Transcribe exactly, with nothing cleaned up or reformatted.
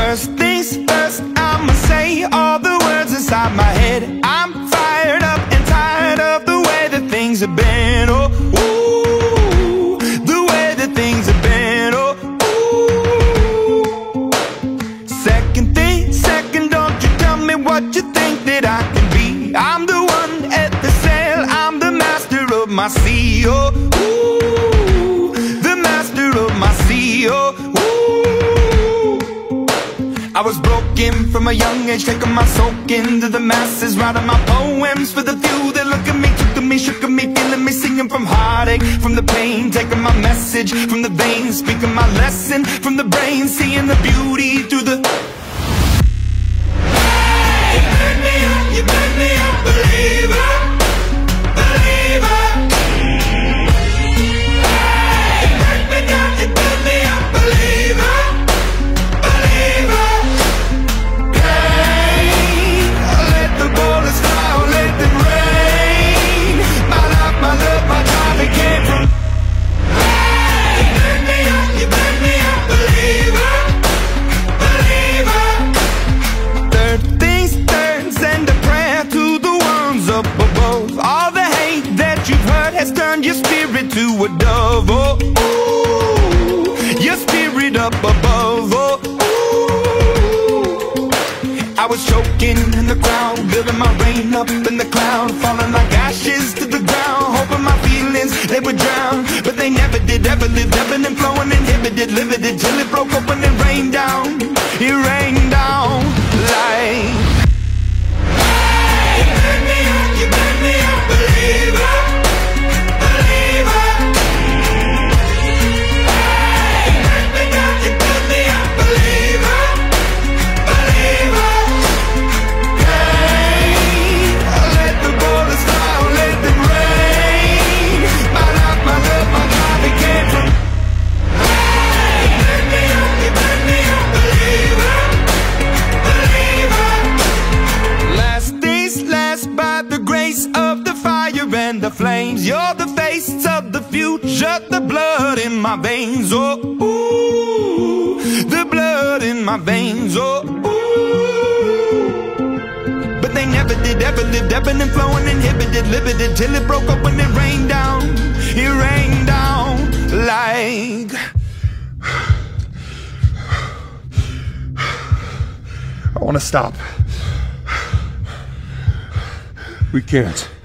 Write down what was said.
First things first, I'ma say all the words inside my head. I'm fired up and tired of the way that things have been. Oh, ooh, the way that things have been. Oh, ooh. Second thing, second, don't you tell me what you think that I can be. I'm the one at the sail, I'm the master of my sea. Oh, ooh, the master of my sea. Oh, ooh. I was broken from a young age, taking my soak into the masses, writing my poems for the few that look at me, took to me, shook at me, feeling me, singing from heartache, from the pain, taking my message from the veins, speaking my lesson from the brain, seeing the beauty through the. Hey, you burn me up, you burn me up, believer, believer. Hey, you burn me down, you burn me up, believer. Has turned your spirit to a dove. Oh, ooh, your spirit up above. Oh, ooh. I was choking in the crowd, building my rain up in the cloud, falling like ashes to the ground, hoping my feelings they would drown, but they never did. Ever lived, ebbing and flowing, inhibited, limited, till it broke open and rained down. It rained down like. Hey, you burn me up, you burn me up, believer. And the flames, you're the face of the future, the blood in my veins. Oh, ooh, the blood in my veins. Oh, ooh. But they never did, ever lived, ebbing and flowing, inhibited, limited, till it broke up and it rained down. It rained down like. I want to stop. We can't.